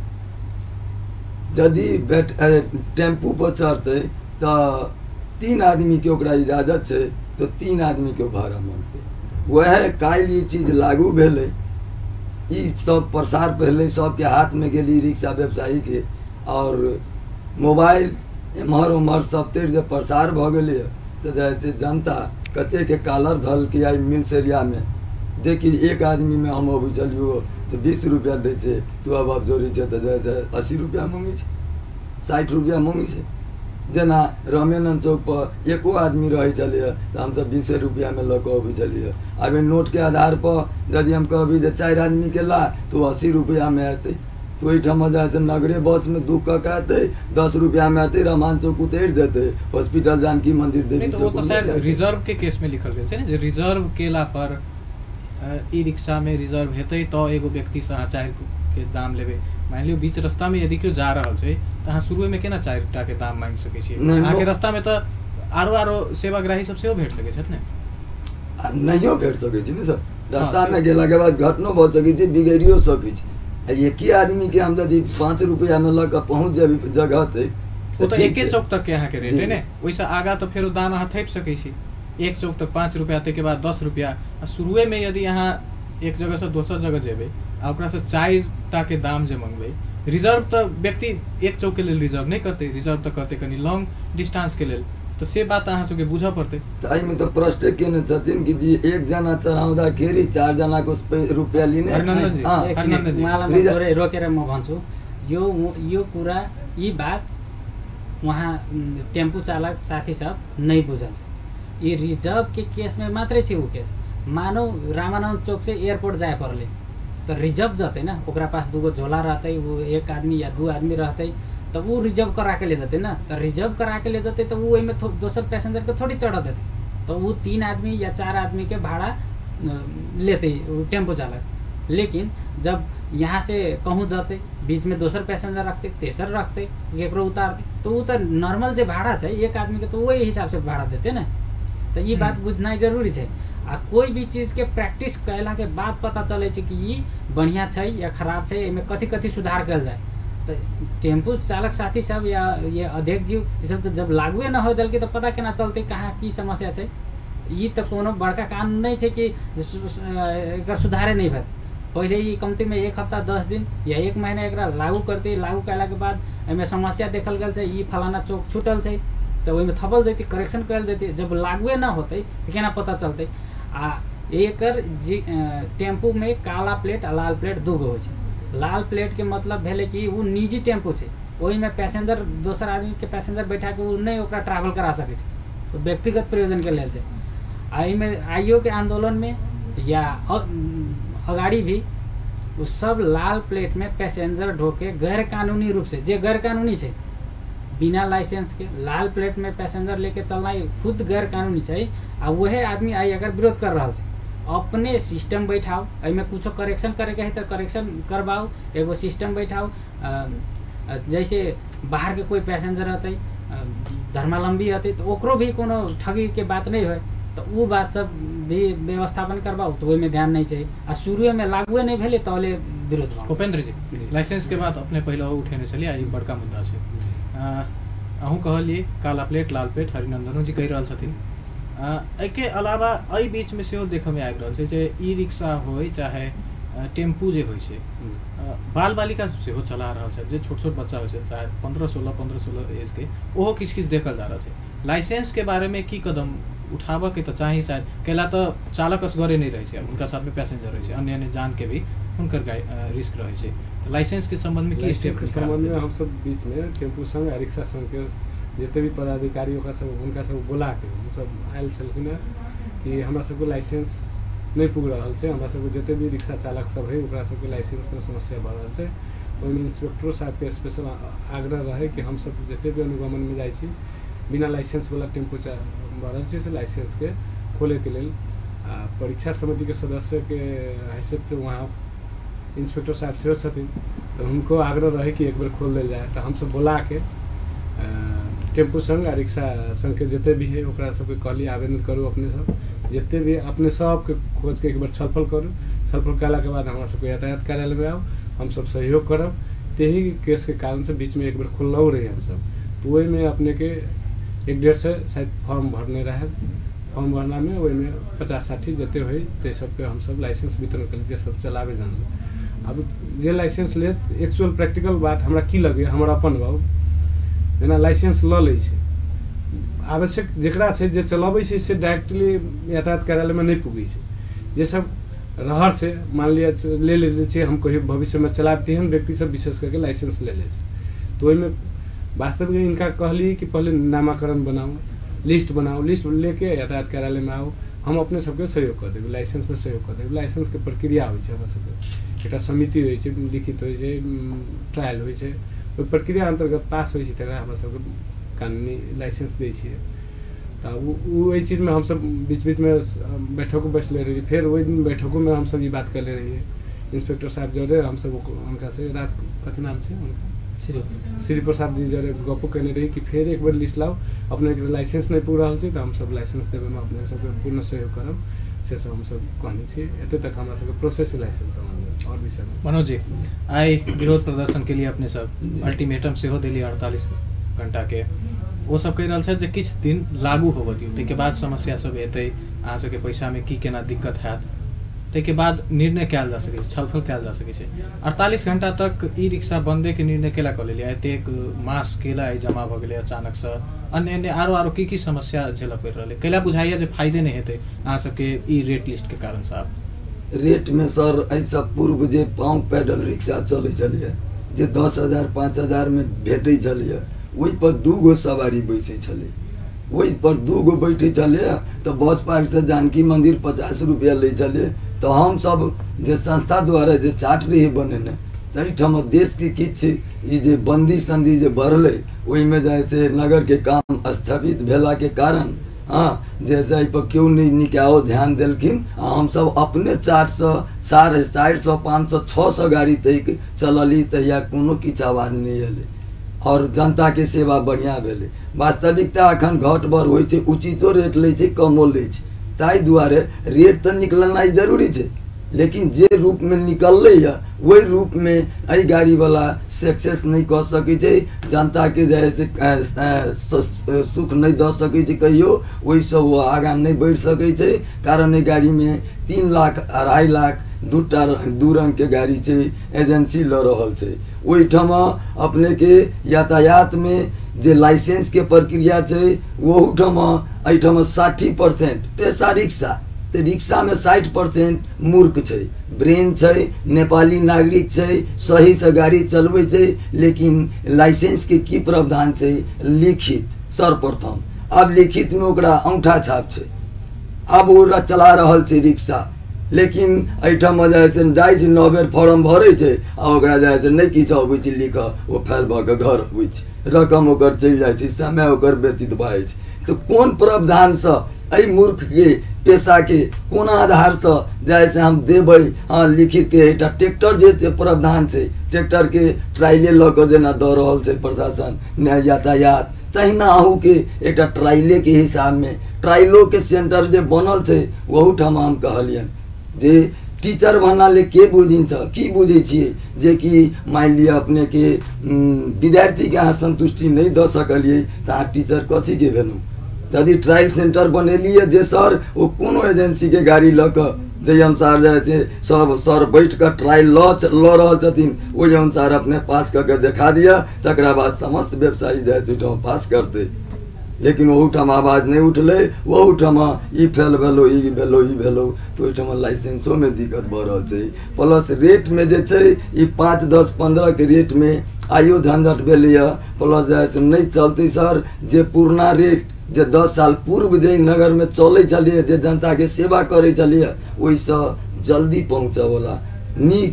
यदि बैठ टेम्पू पर चढ़तै तऽ तीन आदमी के ओकरा इजाजत छै तो तीन आदमी के भाड़ा मांगतै वह काल्हि ई चीज लागू भेलै ई सब प्रसार पहले सबके हाथ में गेली रिक्शा व्यवसायी के और मोबाइल एम्हर उम्हर सब तेर जे प्रसार भऽ गेलै तऽ जैसे जनता कते के कालर धल के आई मिल्स एरिया में जे कि एक आदमी में हम अभी चलियो तो बीस रुपया दै छै तू अब अब जोड़ी छै तऽ जैसे अस्सी रुपया मांगे छै साठि रुपया मांगे छै जेना रामेनंद चौक पर एको आदमी रहे चलिए तो हम सब बीसे रुपया में लऽ कऽ अभी चलिए अभी नोट के आधार पर यदि हम कहबी जे चारि आदमी के ला तो अस्सी रुपया में अतै तो ओहिठाम जाए से नगरे बस में दू कहते दस रुपया में आते रमान चौक उतर देते हॉस्पिटल जानकी मंदिर देवी नहीं तो वो तो शायद रिजर्व के केस में लिखल गेल छै ने, रिजर्व केला पर ई रिक्शा में रिजर्व हेतै तो एगो व्यक्ति से अहाँ चारि के दाम लेबै। मान लियो बीच रास्ता में यदि केओ जा रहल छै तो अहाँ शुरू में केना चारि टा के दाम मांग सकै छियै? अहाँ के रास्ता में तो आरो आरो सेवाग्राही सब सेहो भेट सकै छथि ने? नहियो भेट सकै छै ने सर, रास्ता में गेला के बाद घटनो भ सकै छै, बिगड़ियो सकै छै। एक ही आदमी के हम यदि पाँच रुपया में लग पहुँच जाए जगह थे वो तो एके चौक तक के अहाँ के रेट है ने, वैसे आगा तो फिर दाम अहाँ थैप सकै छी। एक चौक तक पाँच रुपया तक के बाद दस रुपया। शुरुए में यदि अहाँ एक जगह से दोसर जगह जेबै आ ओकरा से चारि टा के दाम जे मंगबै, रिजर्व तो व्यक्ति एक चौक के लेल रिजर्व नहीं करते, रिजर्व तो करते कनी लॉन्ग डिस्टेंस के लेल। तो से बात अहाँ सबके बुझ पड़ते। एहिमे तो प्रश्न केने छथिन कि जी एक जना चढ़ाउँदा खेरी चार जना को रुपया लिने। हरनन्दन जी, हरनन्दन जी उहाँलाई म थोरै रोकेर म भन्छु, यो यो कुरा यी बात वहाँ टेम्पू चालक साथी सब नहीं बुझल छ। ये रिजर्व के केस में मात्रै छै। वो केस मानो रामानंद चौक से एयरपोर्ट जाए पड़ले तो रिजर्व जते ना, ओकरा पास दूगो झोला रहते, वो एक आदमी या दू आदमी रहते तो वो रिजर्व करा के ले जाते ना। तो रिजर्व करा के ले जाते तो वो में दोसर पैसेंजर के थोड़ी चढ़ा देते, तो वो तीन आदमी या चार आदमी के भाड़ा लेते टेम्पो चालक। लेकिन जब यहाँ से कहूँ जाते बीच में दोसर पैसेंजर रखते, तेसर रखते, केकरो उतारते, तो वो तो नॉर्मल जो भाड़ा है एक आदमी के तो वही हिसाब से भाड़ा देते ना। तो ये बात बुझना जरूरी है। आ कोई भी चीज के प्रैक्टिस कैला के बाद पता चले कि ये बढ़िया है या खराब है, इनमें कथी कथी सुधार कल जाए। तो टेम्पू चालक साथी सब या ये अध्यक्ष जी ये सब तो जब लागू न हो दल के तो पता केना चलते कहाँ की समस्या है। ये तो कोनो बड़का कानून नहीं है कि एक सुधारे नहीं भे। पहले ही कमती में एक हफ्ता दस दिन या एक महीना एक लागू करते, लागू कैला के बाद एमें समस्या देखल गल है, ये फलाना चौक छूटल है तो वही में थपल जैती, करेक्शन कल जैती। जब लागुए ना होते तो केना पता चलते। आ एकर जी टेम्पू में काला प्लेट आ लाल प्लेट दूगो हो छै। लाल प्लेट के मतलब भेले कि वो निजी टेम्पू है, वही में पैसेंजर दोसर आदमी के पैसेंजर बैठा के वो नहीं ओकरा ट्रैवल करा सके छै, तो व्यक्तिगत प्रयोजन के लेल छै। आई में आइयो के आंदोलन में या अगाड़ी भी वो सब लाल प्लेट में पैसेंजर ढोके गैर कानूनी रूप से, जे गैर कानूनी है बिना लाइसेंस के लाल प्लेट में पैसेंजर लेके चलना खुद गैर कानूनी है। आ वह आदमी आई अगर विरोध कर रहा है, अपने सिस्टम बैठाओ, एमें कुछ करेक्शन करे के है तो करेक्शन करवाओ, एगो सिस्टम बैठाओ। जैसे बाहर के कोई पैसेंजर रहते धर्मावलंबी रहते तो ओकरो भी कोनो ठगी के बात नहीं है, तो वो बात सब भी व्यवस्थापन करवाओ, तो वही में ध्यान नहीं चाहिए। आ शुरू में लागू नहीं भेले तौले विरोध। उपेंद्र जी लाइसेंस के बाद अपने पहले उठेने चलिए, आई बड़का मुद्दा है। अहूँ कहलिए काला प्लेट लाल प्लेट, हरिनन्दनो जी कहि रहल छथिन। एके अलावा एहि बीच में सेहो देखे में आबि रहल छै जे ई रिक्शा हो चाहे टेम्पू जे होइ छै, बाल बालिका सेहो चला रहल छै, जे छोट छोट बच्चा होइ छै शायद पंद्रह सोलह पंद्रह सोलह एज के, ओहो किछु किछु देखल जा रहल छै। लाइसेंस के बारे में की कदम उठाबऽ के तो चाहिए शायद, कैला तो चालक असगरे नहीं रहे छै, उनका साथ में पैसेंजर रहे छै, अन्य अन्य जान के भी उनकर रिस्क रहे छै। तो लाइसेंस के संबंध में की स्टेप के संबंध में हम सब बीच में टेम्पू संघ रिक्शा संघ के जितने भी पदाधिकारी का सब उनका सब बुला के हम सब आयल छलखिन कि हमरा सबके लाइसेंस नहीं पुग रहा है, हमरा सबके जितने भी रिक्शा चालक सब है ओकरा सबके लाइसेंस में समस्या बढ़ रहा है। ओहिमे इंस्पेक्टरो साहब के स्पेशल आग्रह रहे कि हम सब जितने भी अनुगमन में जाइ छी बिना लाइसेंस वाला टेम्पू बढ़ल छै से लाइसेंस के खोले के लेल परीक्षा समिति के सदस्य के हैसियत से वहाँ इंस्पेक्टर साहब सेहो छथिन, तो उनको आग्रह रहे कि एक बार खोल दिल जाए। तो हम सब बुला के टेम्पू संघ आ रिक्शा संघ के जितने भी है ओकरा सबके कहली आवेदन करू, अपने सब जितने भी अपने सब के खोज के एक बार छलफल करू, छलफल कला के बाद हमारा सबके यातायात कार्यालय में आओ, हम सब सहयोग करब। यही केस के कारण से बीच में एक बार खुलना रही हम सब, तो वही में अपने के एक डेढ़ से शायद फॉर्म भरने रहे, फॉर्म भरना में वही में पचास साठी जते हुई ते सब पे हम सब लाइसेंस वितरण कर जे सब चलावे जान। अब जे लाइसेंस लेत एक्चुअल प्रैक्टिकल बात हमरा की लगे, हमर अपन बाबू जेना लाइसेंस ल लै छै, आवश्यक जेकरा छै जे चलाबै छै से डायरेक्टली यातायात कार्यालय में नहीं पुगे छै। जे सब रहर से मान लिया ले ले छै, हम कहीं भविष्य में चलाब तेहन व्यक्ति सब विशेष करके लाइसेंस ले ले छै, तो ओहि में वास्तव में इनका कहली कि पहले नामाकरण बनाओ, लिस्ट बनाओ, लिस्ट लेके यातायात कार्यालय में आओ, हम अपने सबके सहयोग कर देबै, लाइसेंस में सहयोग कर देबै। लाइसेंस के प्रक्रिया होइ छै, हमरा सबके एकटा समिति होइ छै, लिखित होइ छै, ट्रायल होइ छै, ओहि प्रक्रिया अंतर्गत पास होइ छै तकरा हमरा सबके कानूनी लाइसेंस दै छियै। तऽ ओहि चीजमे हमसब बीच बीचमे बैठको बैसले रहिए, फेर ओहि दिन बैठकोमे हमसब ई बात करले रहिए इंस्पेक्टर साहब जरे, हमसब उनका से रात कथी नाम छै उनका श्री श्री प्रसाद जी जरे गपो केने रही कि फेर एक बार लिस्ट लाओ, अपने के लाइसेंस नहीं पूरा रहल छै तऽ हमसब लाइसेंस देवे में अपने सबके पूर्ण सहयोग करब, से सब हमसब कहने छी। एते तक हमरा सबके प्रोसेस लाइसेंस संबंध और विषय में मनोज जी आई विरोध प्रदर्शन के लिए अपने सब अल्टीमेटम से हो दिली अड़तालीस घंटा के, वो सब कह रहा है किछ दिन लागू होबे दियौ, ताहि के बाद समस्या सब हेतै, अहाँ सबके पैसा में की केना दिक्कत हैत, ताहि के बाद निर्णय कयल जा सकै छै, छलफल कयल जा सकै छै। अड़तालीस घंटा तक ई रिक्शा बंदे के निर्णय केला कऽ लेलियै, एतेक मास केला आई जमा भऽ गेलै अचानक से, अन्य अन्य आरो आरो की की समस्या झेलऽ पड़ि रहलै, कैला बुझाइया जे फायदे नहीं हेतै अहाँ सबके ई रेट लिस्ट के कारण साहब। रेट में सर ऐसा पूर्व जे पाँव पैडल रिक्शा चलै छलियै जे दस हजार पाँच हजार में भेटै छलियै, ओहि पर दू गो सवारी बैसै छलै, वही पर दू गो बैठे छलियै तऽ बस पार्क से जानकी मंदिर पचास रुपया लै छलियै। तो हम सब जे संस्था द्वारा जे चार्ट रही बनेने तहीठाम देश के किछ ई जे बंदी संदी जे बढ़ले, ओहि में जैसे नगर के काम स्थगित भेला के कारण हाँ जैसे एहि पर क्यों नहीं निकायो ध्यान देलखिन, हम सब अपने चार सौ साढ़े चारि सौ पाँच सौ छः सौ गाड़ी तक चलली, तहिया कोनो किछु आवाज नहीं एले और जनता के सेवा बढ़िया भेले। वास्तविकता अखन घट बढ़ होइ छै, उचितो रेट लै छै, कमो लै छै, ताहि दुआरे रेट तो निकलनाइ जरूरी छै, लेकिन जे रूप में निकलले है वही रूप में एहि गाड़ी वाला सक्सेस नहीं कर सकै छै, जनता के जैसे सुख नहीं दऽ सकै छै कहियो, वही सब वो आगाँ नहीं बढ़ सकै छै। कारण एहि गाड़ी में तीन लाख अढ़ाई लाख दूटा दू रंग के गाड़ी छै, एजेंसी लऽ रहल छै, ओहिठाम अपने के यातायात में जे लाइसेंस के प्रक्रिया छै वहूठाम एहिठाम साठी परसेंट पैसा रिक्शा, तो रिक्शा में साठि परसेंट मूर्ख छै, ब्रेन छै, नेपाली नागरिक छै, सही से गाड़ी चलबै छै, लेकिन लाइसेंस के की प्रावधान छै लिखित सर्वप्रथम, अब लिखित में ओकरा अंगूठा छाप छै, अब वो चला रहल छै रिक्शा, लेकिन एहिठाम जैसे जाइ छै नौ बेर फॉर्म भरै छै आ ओकरा जैसे नहीं किछु अबै छै लिखऽ, वो फैल भऽ कऽ घर अबै छै, रकम ओकर चलि जाइ छै, समय ओकर व्यतीत भऽ जाइ छै। तो कोन प्रावधान से एहि मूर्ख के पेशा के कोन आधार से जैसे हम देबै हाँ लिखित के एकटा ट्रैक्टर जे प्रावधान छै, ट्रैक्टर के ट्रायले लऽ कऽ जेना दऽ रहल छै प्रशासन न्याय यातायात, तहिना अहूँ के एकटा ट्रायले के हिसाब में ट्रायलो के सेंटर जे बनल छै वहूठाम हम कहलियन जे टीचर बनाले के बुझिन्छ की बुझे छियै, जे कि मान लिया अपने के विद्यार्थी के अहाँ संतुष्टि नहीं दऽ सकलियै तऽ अहाँ टीचर कथी के भेलहुँ। यदि ट्रायल सेंटर बनेलिए जे सर वो कोनो एजेंसी के गाड़ी लऽ कऽ जे अनुसार जाए से सब सर बैठ कर ट्रायल लऽ लऽ रहल छथिन, ओहि अनुसार अपने पास करके देखा दिया, तकरा बाद समस्त व्यवसायी जाए से पास करते, लेकिन ओहूठाम आवाज नहीं उठले, ओहूठाम ई फेल भेलो ई भेलो ई भेलो, तो ओहिठाम लाइसेंसो में दिक्कत भऽ रहल छै, प्लस रेट में जे छै ई पाँच दस पंद्रह के रेट में आइयो झंझट भेलैया, प्लस जैसे नहीं चलते सर जे पुरना रेट जे दस साल पूर्व जे नगर में चले चलिए, जे जनता के सेवा करे चलिए, ओहिसँ जल्दी पहुँचवला नीक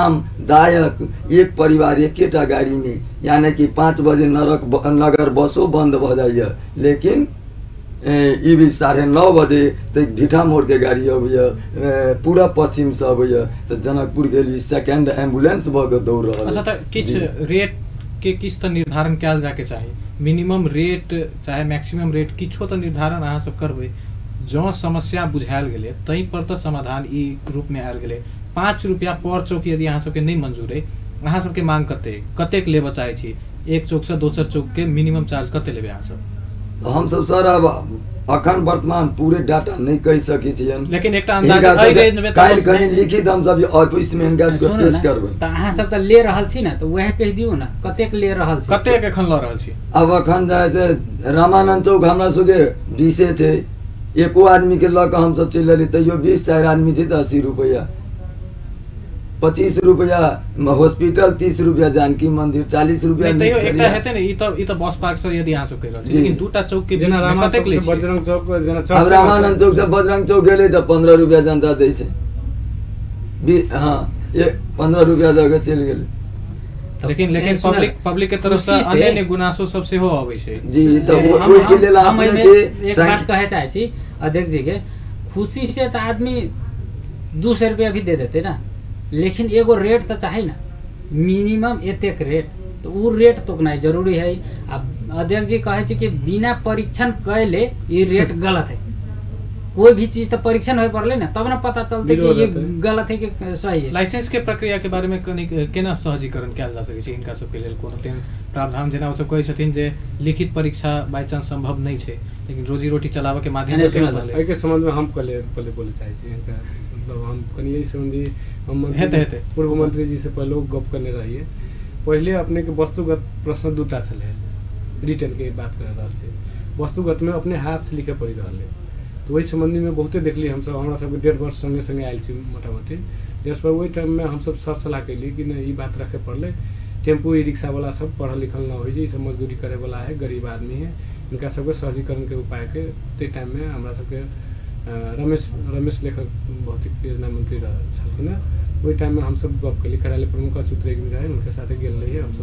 आरामदायक एक परिवार एकेटा गाड़ी में, यानी कि पाँच बजे नरक नगर बसों बंद भ जाइए, लेकिन ई भी साढ़े नौ बजे तक भीठा मोड़ के गाड़ी अबैया, पूरा पश्चिम से अबैया, तो जनकपुर के लिए सेकेंड एम्बुलेंस भऽ के दौड़ रहल। अच्छा तऽ किछ रेट के किछ तऽ निर्धारण कयल जाके चाही, मिनिमम रेट चाहे मैक्सिमम रेट किछो तऽ निर्धारण अहाँ सब करबै, जँ समस्या बुझायल गेलै तै पर तऽ समाधान ई रूप में आयल गेलै। पाँच रुपया पर चौक यदि अहाँ सबके नहीं मंजूर है, अहाँ सबके मांग कते कतेक लेबऽ चाहै छी, एक चौक से दोसर चौक के मिनिमम चार्ज कते लेबै अहाँ सब। हम सब सर अब अखन वर्तमान पूरे डाटा नहीं कह सकै छियन, लेकिन एकटा अंदाज एहि रेंज में काल्हि कनि लिखित हम सब ऑफिस में इनका के पेश करबै, त अहाँ सब त ले रहल छी ना, त वएह कह दियौ ना कतेक ले रहल छी, कतेक एखन ल रहल छी। अब अखन जाय छै रामानंद चौक हमरा सबके बीसे छै, एको आदमी के लऽ कऽ हम सब चलि रहली, तैयो बीस चारि आदमी छै तऽ अस्सी रुपया पच्चीस रुपया हॉस्पिटल, तीस रुपया जानकी मंदिर, चालीस रुपया नहीं तैयो एकटा हेतै ने ई त ई त बस पार्क से यदि यहाँ सब कहि रहल छी, लेकिन दूटा चौक के बीच में कतेक ले छी? बजरंग चौक जेना चौक अब रामानंद चौक से बजरंग चौक गेले त पंद्रह रुपया जनता दै छै, हाँ ये पंद्रह रुपया दऽ के चलि गेले। लेकिन लेकिन पब्लिक पब्लिक के तरफ से अन्य अन्य गुनासो सब सेहो आबै छै जी। तो ओइ के लेल अपने के एक बात कहे चाहे छी अध्यक्ष जी के, खुशी से तो आदमी दो सौ रुपया भी दे देते ना, लेकिन एगो रेट तो चाहिए ना, मिनिमम एतेक रेट, तो वो रेट तोकना जरूरी है। अब अध्यक्ष जी कहे छी कि बिना परीक्षण कैले ये रेट गलत है। कोई भी चीज तो परीक्षण हो पड़ले ना, तब ना पता चलते कि ये गलत है कि सही है। लाइसेंस के प्रक्रिया के बारे में कनी केना सहजीकरण कैल जा सकै छै इनका सब के लेल? कोनो तेन प्रावधान जेना ओ सब कहै छथिन जे लिखित परीक्षा बाय चांस संभव नहीं छै, लेकिन रोजी रोटी चलावे के माध्यम से एहि के संबंध में हम पहले पहले बोले चाहे छी इनका, मतलब हम कनी यही संबंधी हम मंत्री पूर्व मंत्री जी से पहले गप करने रहिए। पहले अपने के वस्तुगत प्रश्न दूटा छले, रिटर्न के बात कर रहल छै, वस्तुगत में अपने हाथ से लिखे पड़ि रहल है। तो वही संबंधी में बहुते देखली हम सब, हमरा सब डेढ़ वर्ष संगे संगे आयल छी मोटा मोटी डेढ़ पर। वही टाइम में हम सब सर सलाह कैली कि नहीं ये बात रखे पड़ले, टेम्पू ई रिक्शा वाला सब पढ़ल लिखल ना हो, सब मजदूरी करे वाला है, गरीब आदमी है, इनका सबके सहजीकरण के उपाय के ते टाइम में हमरा सबके रमेश रमेश लेखक भौतिक योजना मंत्री छलखिन है, वही टाइम में हम सब गप कैली, कार्यालय प्रमुख अच्युत रेग्मी रहे, उनके साथे गेल रही, हम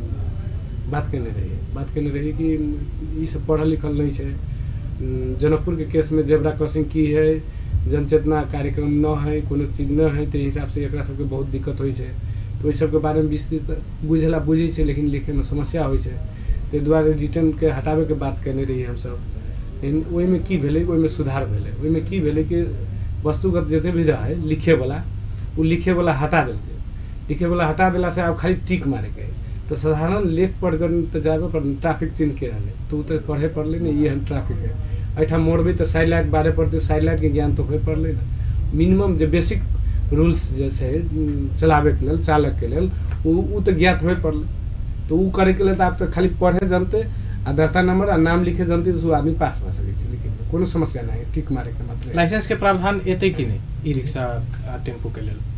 सब बात करने रही बात करने रही कि ये सब पढ़ल लिखल नहीं है। जनकपुर के केस में जेब्रा क्रॉसिंग की है, जनचेतना कार्यक्रम न है, कोनो चीज न है, तो हिसाब से एकरा सबके बहुत दिक्कत होइ छै। तो ओहि सबके बारे में विस्तृत बुझेला बुझे छै, लेकिन लिखे में समस्या होइ छै, ताहि दुआरे रिटर्न के हटावे के बात करने रही हम सब। लेकिन ओहि में की भेलै, ओहि में सुधार भेलै। ओहि में की भेलै कि वस्तुगत जते भी रहे लिखे वाला, वो लिखे वाला हटा देलकै, लिखे वाला हटा देला से अब खाली टिक मारे के, तो साधारण लेख पढ़ कर तो जाबे पर ट्रैफिक चिन्ह के रहले, तो तो पढ़े पड़ले नहीं, ये हम ट्रैफिक है एठाम मोड़बे तो साइड लाइट बारे पड़ते, साइड लाइट के ज्ञान तो हो पड़ले ना। मिनिमम जो बेसिक रूल्स जैसे चलावे के लेल, चालक के लेल वो तो ज्ञात हो पड़ले, तो वो करे के लिए तो आप तो खाली पढ़े जानते, आधारता नंबर आ नाम लिखे जानते, तो आदमी पास भऽ सकै छै, लेकिन कोनो समस्या नहीं, टिक मारे के मतलब। लाइसेंस के प्रावधान एते कि नहीं ई रिक्शा आ टेम्पू के लेल?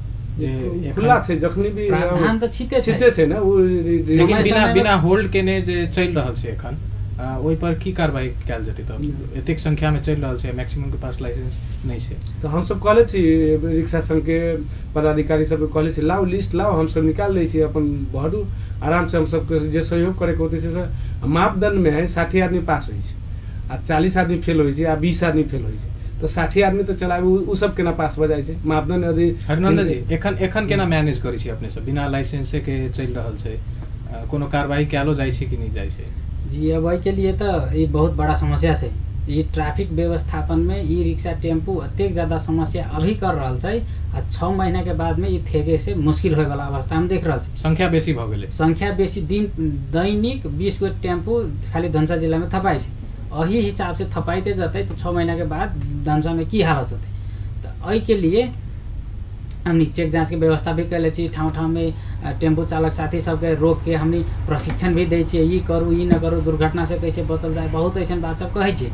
खुला छै, जखनी भी प्रावधान तो छिते छै, छिते छै ना, वो लेकिन बिना बिना होल्ड के ने जे चल रहल छै एखन, ओहि पर की कार्रवाई कैल जेतै? तब एतेक संख्या में चल रहल छै, मैक्सिमम के पास लाइसेंस नहीं छै, तो हम सब कहले छी रिक्शा संघ के पदाधिकारी सब कहले छी लाओ लिस्ट लाओ, हम सब निकाल लै छी, अपन भरू आराम से, हम सब के जे सहयोग करे के होते से मापदंड में है साठ आदमी पास होइ छै, आ चालीस आदमी फेल होइ छै, आ बीस आदमी फेल होइ छै, तो साठ आदमी तो चलाबे उ सब केना पास भ जाय छै मापदंड? यदि हरनंद जी एखन एखन केना मैनेज करै छी अपने सब? बिना लाइसेंस के चल रहल छै, कोनो कार्रवाई कैलो जाइ छै कि नहीं जाइ छै? जी अब के लिए तो ये बहुत बड़ा समस्या है। ये ट्रैफिक व्यवस्थापन में ई रिक्शा टेम्पू अत्यंत ज्यादा समस्या अभी कर रहा है, आ छः महीना के बाद में ये थेगे से मुश्किल होए वाला अवस्था हम देख रहा है। संख्या बेसी भ गेलै, संख्या बेसी, दिन दैनिक बीस गो टेम्पू खाली धनसा जिला में थपाई है, अही हिसाब से थपाइते जते तो छः महीना के बाद धनसा में की हालत होते। तो अई के लिए हमनी चेक जांच के व्यवस्था भी कैले छी, ठाव ठाव में टेम्पू चालक साथी सबके रोक के हमनी प्रशिक्षण भी दै छियै, ई करू ई न करू, दुर्घटना से कैसे बचल जाए, बहुत ऐसा बात सब कहै छी।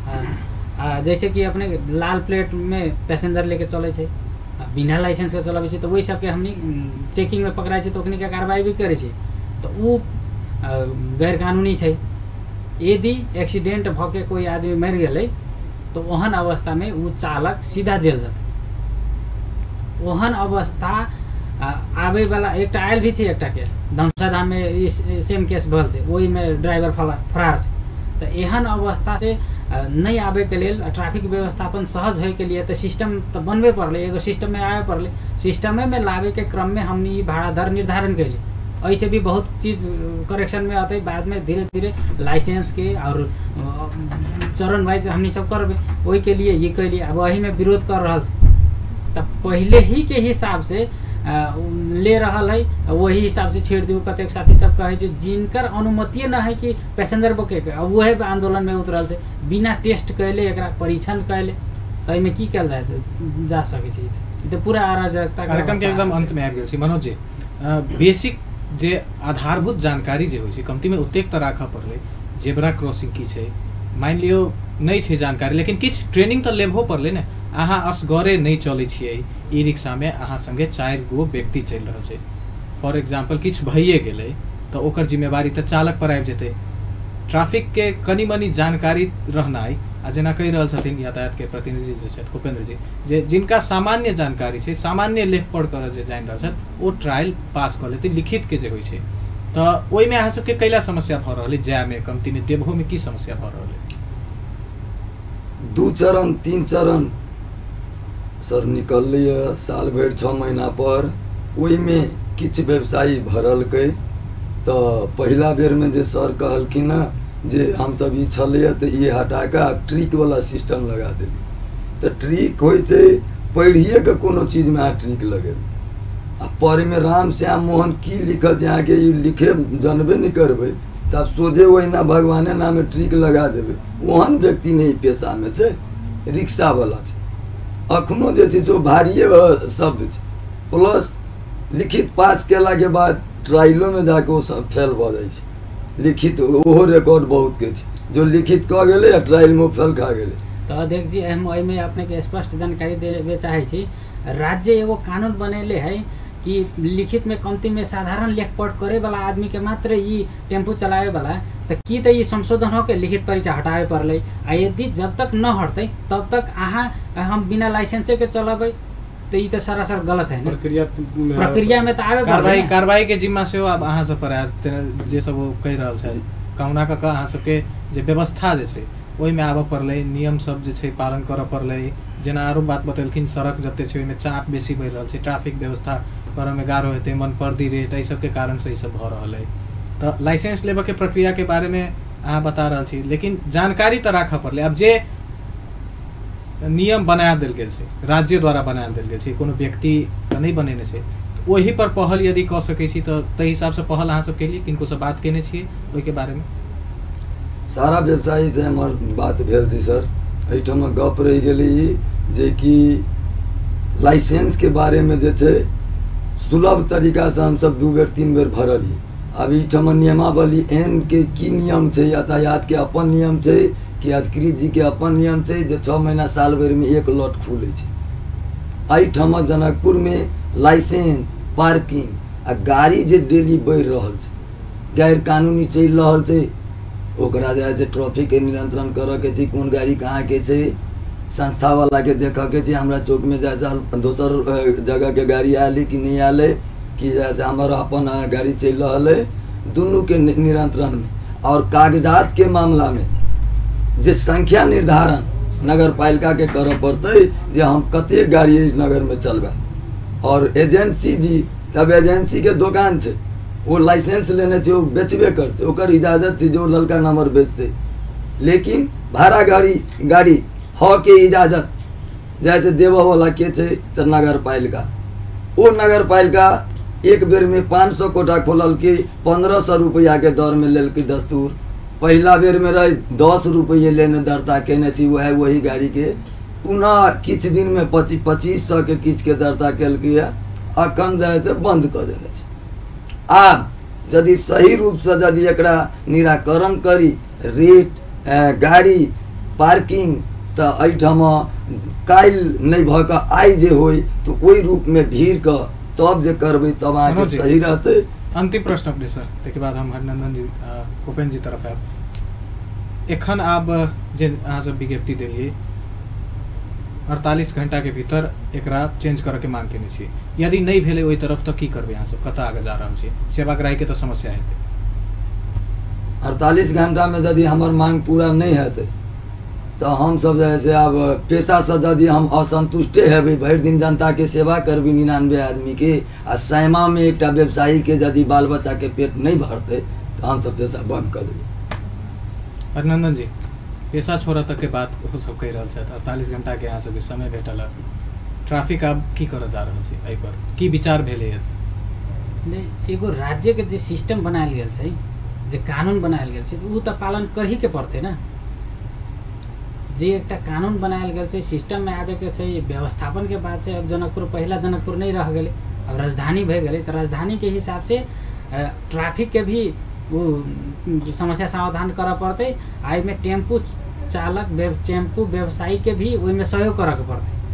आ जैसे कि अपने लाल प्लेट में पैसेंजर लेके चले छै, बिना लाइसेंस के चलाबै छै, तो वही सबके हमनी चेकिंग में पकड़ाई छै, तो ओकनी के कार्रवाई भी करे छै, तो वो गैर कानूनी छै। यदि एक्सीडेंट भ के कोई आदमी मर गए तो ओहन अवस्था में वो चालक सीधा जेल जाता। ओहन अवस्था आवे वाला एक आयल भी एक केस धमसाधाम में सेम केस भल से, वही में ड्राइवर फरार है। तो एहन अवस्था से नहीं आवे के लिए ट्रैफिक व्यवस्थापन सहज होए के लिए तो सिस्टम तो बनबे पड़ले, एगो सिस्टम में आवे पड़ले। सिस्टम में लावे के क्रम में हमने भाड़ा दर निर्धारण कैली, ऐसे भी बहुत चीज करेक्शन में आते, बाद में धीरे धीरे लाइसेंस के और चरण वाइज हमनी सब करबे, वही के लिए ये कैली। अब वही में विरोध कर रहा तब पहले ही के हिसाब से आ, ले रहा है, वही हिसाब से छेड़ दियो। कतेक साथी सब कहे छै जिनकर अनुमति न है कि पैसेंजर बके के, अब वह आंदोलन में उतरल छै, बिना टेस्ट कैले एकरा परीक्षण कैले, तो एहिमे की कल जाए जा सके छै? तो पूरा अराजकता कार्यक्रम के एकदम अंत में आबि गेल छी। मनोज जी, बेसिक जे आधारभूत जानकारी जे होइ छै कमती में ओतेक तऽ राखऽ पड़लै। जेब्रा क्रॉसिंग की छै मान लियो नहीं छै जानकारी, लेकिन किछ ट्रेनिंग तो लेबहो पड़लै ने। अहाँ असगरे नहीं चलै छियै, ई रिक्शा में अहाँ संगे चारि गो व्यक्ति चलि रहल छै, फॉर एग्जाम्पल किछु भइए गेलै तऽ ओकर जिम्मेवारी तऽ चालक पर आबि जेतै। ट्रैफिक के कनी मनी जानकारी रहनाइ, आ जेना कहि रहल छथिन यातायात के प्रतिनिधि जे छथि उपेंद्र जी, जे जिनका सामान्य जानकारी छै, सामान्य लेख पढ़ कर जे जानि रहल छथि, ओ ट्रायल पास कऽ लेतै, लिखित के जे होइ छै। तऽ ओहिमे अहाँ सबके कैला समस्या भऽ रहल है, जाय में कमती में देबहो में की समस्या भऽ रहल है? दू चरण तीन चरण सर निकललै साल भरि छः महीना पर, ओहिमे किछु व्यवसायी भरलकै। तऽ पहिला बेर में जे सर कहलखिन न जे हमसब ई छलैए तऽ ई हटा कऽ आब ट्रिक वाला सिस्टम लगा देली। तऽ ट्रिक होइ छै पढ़िए के कोनो चीज में अहाँ ट्रिक लगेबै, आ पढ़े में राम श्याम मोहन की लिखल छै अहाँके ई लिखे जानबे नहीं करबै, तब सोझे ओहिना भगवाने नाम ट्रिक लगा देबै। ओहन व्यक्ति नहीं पेशा में छै, रिक्शा वाला छै। अखनो जे छै से भारिए शब्द छै, प्लस लिखित पास केला के बाद ट्रायलो में जाके वो सब फेल भऽ जाइ छै। लिखित ओहो रिकॉर्ड बहुत के छै, जो लिखित कह गेलै आ ट्रायल में फेल खा गेलै। तो अध्यक्ष जी हम एहिमे अपने के स्पष्ट जानकारी देवे चाहे छी। राज्य एगो कानून बनेले है कि लिखित में कमती में साधारण लेख पढ़ करे वाला आदमी के मात्र ई टेम्पू चलावे वाला, तो की तो ये संशोधन हो के लिखित परीक्षा हटावे पड़ले। आ यदि जब तक न हटते तब तक अहाँ हम बिना लाइसेंसे के चलाबे तो ये तो सरासर गलत है। प्रक्रिया प्रक्रिया में तो आवे कार्रवाई कार्रवाई के जिम्मा से अब अहाँ सब पर जे सब कहि रहल छै, कहुना कऽ कऽ अहाँ सबके जे व्यवस्था जे छै ओहिमे आबऽ पड़लै, नियम सब जे छै पालन करऽ पड़लै। जेना आरो बात बतेलखिन सड़क जते छै ओहिमे चाप बेसी बढ़ि रहल छै, ट्रैफिक व्यवस्था करऽ में गारो हेतै, मन पर्दी रहे तऽ ई सब के कारण से ई सब भऽ रहल है। तऽ लाइसेंस लेबऽ के प्रक्रिया के बारे में अहाँ बता रहल छी, लेकिन जानकारी तऽ राखऽ पड़लै। अब जे नियम बना देल गेल छै, राज्य द्वारा बना देल गेल छै, कोनो व्यक्ति तऽ नहीं बनेने छै, वही पर पहल यदि कऽ सकै छी तऽ ताहि हिसाब से पहल अहाँ सब के लिए किनको से बात केने छियै ओहि के बारे में? सारा व्यवसायी से हमर बात भेल छै सर। एहिठाम गप रहि गेलै जे कि लाइसेंस के बारे में जे छै सुलभ तरीका से हम सब दू बेर तीन बेर भरलियै। अब एहिठाम नियमावली एहन के की नियम छै, यातायात के अपन नियम छै कि अधिकृत जी के अपन नियम छै जे छः महीना साल भर में एक लॉट खुले छै। एहिठाम जनकपुर में लाइसेंस पार्किंग आ गाड़ी जे डेली बढ़ि रहल छै, गैर कानूनी चलि रहल छै, ओकरा जे है ट्रैफिक के नियंत्रण करऽ के छै, कोन गाड़ी कहाँ के छै, संस्था वाला के देखऽ के छै। हमरा चौक में जैसे दोसर जगह के गाड़ी आयल कि नहीं आयल, कि जैसे हमारा अपन गाड़ी चल रहा है, दोनों के नियंत्रण में। और कागजात के मामला में जे संख्या निर्धारण नगर पालिका के करऽ पड़ते जे हम कते गाड़ी नगर में चलबा। और एजेंसी जी तब एजेंसी के दुकान छै, वो लाइसेंस लेने छै, वो बेचबे करते, ओकर इजाजत छै जो ललका नंबर बेचते। लेकिन भाड़ा गाड़ी गाड़ी ह के इजाजत जैसे देवह वाला के छै तो नगर पालिका, वो नगर पालिका एक बेर में पाँच सौ कोटा खोलल के पंद्रह सौ रुपया के दर में लेल के दस्तूर। पहला बेर में रहे दस रुपये लेने दरता केने छी, वह वही गाड़ी के पुनः किछ दिन में पच्चीस पच्चीस सौ के किछ के दरता केलकै, अखन जाए से बंद कर देने छी। आब यदि सही रूप से यदि एकरा निराकरण करी, रेट गाड़ी पार्किंग, तो एहिठाम काल्हि नहीं भऽ कऽ आइ जे होई तो ओहि रूप में भीड़ कऽ तब जे करबै तब अहाँके सही रहते। अंतिम प्रश्न अपने सर, ताहिके बाद हम हरिनंदन जी उपेंद्र जी तरफ आयब। एखन आब जे अहाँ सब विज्ञप्ति देलियै अड़तालीस घंटा के भीतर एकरा चेंज करऽ के मांग केने छियै, यदि नहीं भेलै ओहि तरफ तऽ की करबै अहाँ सब, कतऽ आगे जा रहल छी? सेवाग्राही के तऽ समस्या हेतै। अड़तालीस घंटा में यदि हमर मांग पूरा नहीं हेतै तो हम सब जैसे अब पेशा से यदि हम असंतुष्टे हेबै, भरि दिन जनता के सेवा करबै निन्यानवे आदमी के, आ सामा में एक व्यवसायी के यदि बाल बच्चा के पेट नहीं भरते तो हम सब पेशा बंद कर देबै। हरिनंदन जी, पेशा छोड़ा तक के बात ओ सब कहि रहल छथि, अड़तालीस घंटा के अहाँ सबके समय भेटल, ट्रैफिक आब की करऽ जा रहल छै, एहि पर की विचार भेलै? एगो राज्य के जे सिस्टम बनायल गेल छै, जे कानून बनायल गेल छै, उ तऽ पालन कर ही के पड़ते ना। जे एक कानून बनायल गेल छै, सिस्टम में आबे के छै, व्यवस्थापन के बात छै। अब जनकपुर पहला जनकपुर नहीं रह गए, अब राजधानी भए गए, तो राजधानी के हिसाब से ट्रैफिक के भी वो समस्या समाधान करऽ पड़ते। आई में टेम्पू चालक टेम्पू व्यवसायी के भी ओहि में सहयोग करऽ के पड़ते।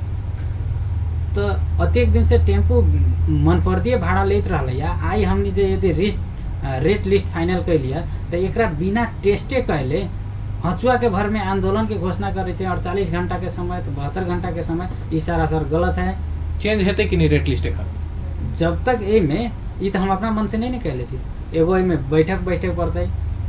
तो अत्येक दिन से टेम्पू मन पर्दिए भाड़ा लेत रहल या आई हमनी जे यदि रिस्ट रेट लिस्ट फाइनल कर लिया तो एकरा बिना टेस्टे कैले हचुआ के भर में आंदोलन के घोषणा करे छे अड़तालीस घंटा के समय तो बहत्तर घंटा के समय ई सरासर गलत है। चेंज हेते कि नहीं रेट लिस्ट एकर? जब तक ए में ई तो हम अपना मन से नहीं न कहले छी, एगो ए में बैठक बैठे पड़ते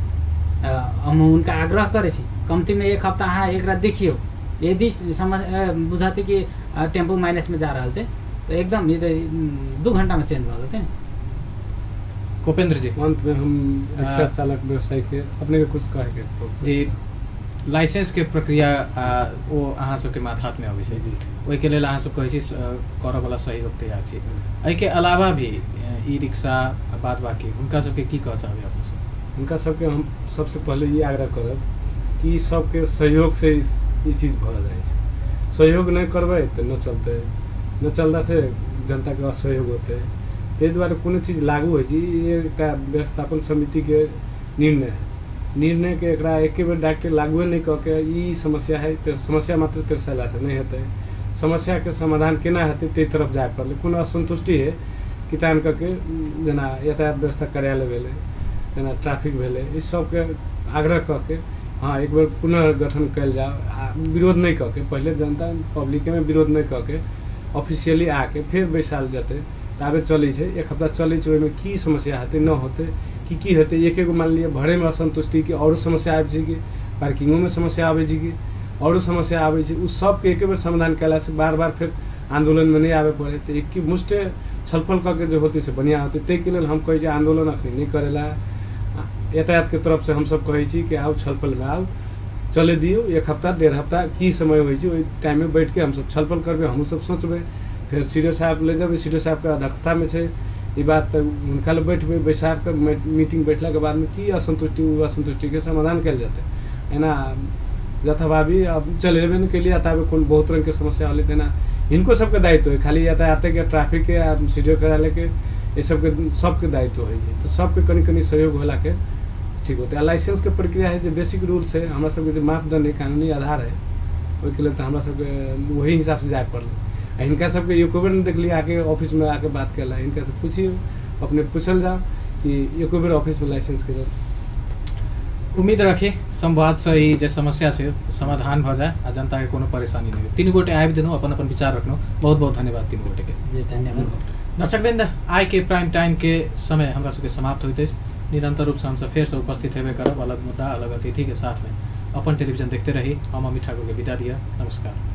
हम उनका आग्रह करे छी कमती में एक हफ्ता अहाँ एक रात देखियो यदि समझ बुझाते कि टेम्पू माइनस में जा रहा है तो एकदम ये तो दो घंटा में चेंज हो जाते हैं। कोपेंद्र जी, अंत में हम रिक्शा चालक व्यवसाय के अपने के कुछ कहे के जी लाइसेंस के प्रक्रिया आ, वो अहाँ सबके माथात में अबै छै जी, ओहि के लेल अहाँ सब कहै छी करऽ वाला सहयोग तैयार छी। एहि के अलावा भी ई रिक्शा बाद बाकी हुनका सबके की कह चाहबै अपने सब? उनका सबके हम सबसे पहले ये आग्रह करब कि सबके सहयोग से इस ई चीज भऽ जाइ छै। सहयोग नहीं करबै तो न चलते, न चलला से जनता के असहयोग होते। ताहि दुआरे कोनो चीज लागू होइ छै एकटा व्यवस्थापन समिति के निर्णय है, निर्णय के एकरा एके बेर डायरेक्ट लागू नहीं कऽ के ई समस्या है तो समस्या मात्र तेरसैला से नहीं हेतै, समस्या के समाधान केना हेतै ताहि तरफ जाय पड़लै। कोनो असंतुष्टि है कि टाइम करके जेना यातायात व्यवस्था कार्यालय भेलै, जेना ट्रैफिक भेलै, इस सबके आग्रह कऽ के हाँ एक बार पुनर्गठन कल जाओ, विरोध नहीं करके पहले जनता पब्लिक में विरोध नहीं करके ऑफिशियली आके फिर बैसाल जाते ताबे चले छे। एक हफ्ता चले छे ओहिमे की समस्या हेतै न होते कि की हेतै, एक एगो मान लिया भरे में असंतुष्टि कि और समस्या आबि छै कि पार्किंगों में समस्या आबै छै कि और समस्या आबै छै, उस सब के एक बेर समाधान कैला से बार बार फिर आंदोलन में नहीं आवे पड़े। तो एक मुष्टे छलफल करके जो होते से बढ़िया होते। ताहि के लेल हम कहै छी आंदोलन अखनी नहीं करेला, यातायात के तरफ से हम सब कहै छी कि आओ छलफल में आओ, चले दियो एक हफ्ता डेढ़ हफ्ता की समय होइ छै ओहि टाइम में बैठ के हम सब छलफल करबे, हम सब सोचबे, फिर सीडो साहब ले जाबे, सीडो साहब के अध्यक्षता में छै ई बात हुनका ले बैठबे, बैसार के मीटिंग बैठला के बाद में की असंतुष्टि उ असंतुष्टि के समाधान कल जाते। एना यथाभावी अब चलेबे नहीं के लिए ताबे कोन बहुत रंग के समस्या होले तेना इनको सबके दायित्व है, खाली यातायात के ट्रैफिक के सीडो कार्यालय के ये सबके सबके दायित्व होइ छै। तो सबके कनी कनी सहयोग होला के ठीक होते। लाइसेंस के प्रक्रिया है जो बेसिक रूल्स है हमरा सबके जो मापदंड है कानूनी आधार है ओहि के लिए तो हमरा सबके वही हिसाब से जाए पड़ल। इनका सबके एको बेर नहीं देखलिए आके ऑफिस में आके बात करला, इनका से पूछिए अपने पूछल जाओ कि एको बेर ऑफिस में लाइसेंस के उम्मीद रखी संवाद से ही जो समस्या से समाधान भ जाए आ जनता के कोनो परेशानी नहीं हो। तीन गोटे आबि देनु अपन अपन विचार रखनु, बहुत बहुत धन्यवाद तीन गोटे के। जी धन्यवाद। दर्शकवृंद आइ के प्राइम टाइम के समय हमरा सबके समाप्त होइत अछि। निरंतर रूप से हम सब फिर से उपस्थित हेबे करब अलग मुद्दा अलग अतिथि के साथ में। अपन टेलीविजन देखते रही। हम अमित ठाकुर के विदा दिया। नमस्कार।